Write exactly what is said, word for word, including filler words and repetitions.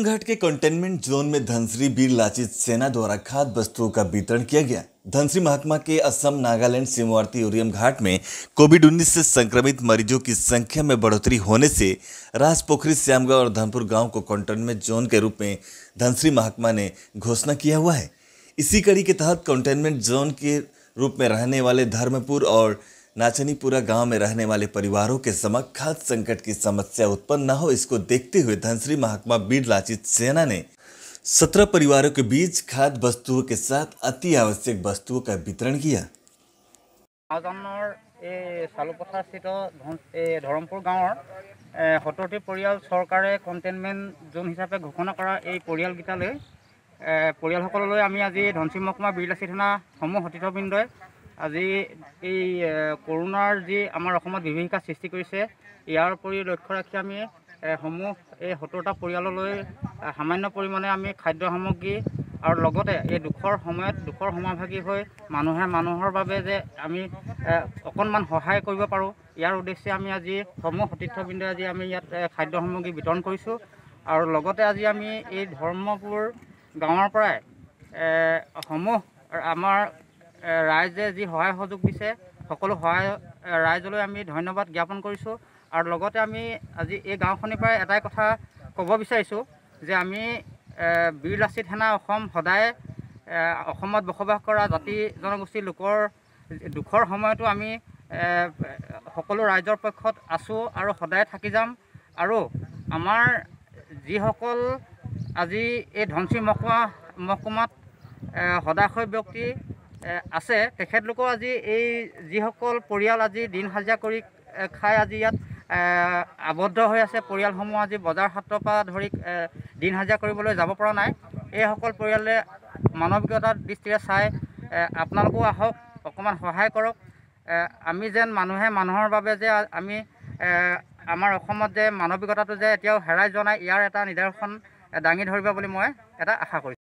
घाट के containment zone में धनसिरी वीर लाचित सेना द्वारा खाद्य वस्तुओं का वितरण किया गया। धनसिरी महकमा के असम नागालैंड सीमावर्ती उरियम घाट में कोविड उन्नीस से संक्रमित मरीजों की संख्या में बढ़ोतरी होने से राजपोखरी, श्यामगांव और धनपुर गांव को कंटेनमेंट जोन के रूप में धनसिरी महकमा ने घोषणा किया हुआ है। इसी कड़ी के तहत कंटेनमेंट जोन के रूप में रहने वाले धर्मपुर और नाचनीपुरा गांव में रहने वाले परिवारों के समक्ष खाद्य संकट की समस्या उत्पन्न न हो, इसको देखते हुए धनसिरी महकमा वीर लाचित सेना ने सत्रह परिवारों के बीच खाद्य वस्तुओं के साथ अति आवश्यक वस्तुओं का वितरण किया। धरमपुर गाँव सत्तरटी परियाल सरकारे कंटेनमेंट जोन हिसापे घोषणा करा परियालगिटाले परियालসকললৈ আমি আজি ধনচিৰি মহকুমা वीर लाचित सेना সমূহ সতীৰ্থবৃন্দই আজি এই কৰোনাৰ যি আমাৰ অসমত বিভীষিকা সৃষ্টি কৰিছে, ইয়াৰ উপৰি লক্ষ্য ৰাখি আমি সমূহ এই সত্তৰটা পৰিয়াললৈ সামান্য পৰিমাণে আমি খাদ্য সামগ্ৰী আৰু লগতে এই দুখৰ সময়ত দুখৰ সমাভাগী হৈ মানুহে মানুহৰ বাবে যে আমি অকণমান সহায় কৰিব পাৰোঁ, ইয়াৰ উদ্দেশ্যে আমি আজি সমূহ সতীৰ্থবৃন্দই আজি আমি ইয়াত খাদ্য সামগ্ৰী বিতৰণ কৰিছোঁ। আৰু লগতে আজি আমি এই ধৰ্মপুৰ গাঁৱৰ পৰাই সমূহ আমাৰ ৰাইজে যি সহায় সহযোগ দিছে সকলো সহায় ৰাইজলৈ আমি ধন্যবাদ জ্ঞাপন কৰিছোঁ। আৰু লগতে আমি আজি এই গাঁওখনৰ পৰাই এটাই কথা ক'ব বিচাৰিছোঁ যে আমি वीर लाचित सेना অসম সদায় অসমত বসবাস কৰা জাতি জনগোষ্ঠীৰ লোকৰ দুখৰ সময়তো আমি সকলো ৰাইজৰ পক্ষত আছোঁ আৰু সদায় থাকি যাম। আৰু আমাৰ যিসকল আজি এই ধনচিৰি মহকুমা মহকুমাত সদাশয় ব্যক্তি আছে, তেখেতলোকৰ আজি এই যিসকল পৰিয়াল আজি দিন হাজিৰা কৰি খাই আজি ইয়াত আবদ্ধ হৈ আছে, পৰিয়ালসমূহ আজি বজাৰ হাটৰ পৰা ধৰি দিন হাজিৰা কৰিবলৈ যাব পৰা নাই, এইসকল পৰিয়ালে মানৱিকতাৰ দৃষ্টিৰে চাই আপোনালোকো আহক, অকণমান সহায় কৰক। আমি যেন মানুহে মানুহৰ বাবে যে আমি আমাৰ অসমত যে মানৱিকতাটো যে এতিয়াও হেৰাই যোৱা নাই, ইয়াৰ এটা নিদৰ্শন দাঙি ধৰিব বুলি মই এটা আশা কৰিছোঁ।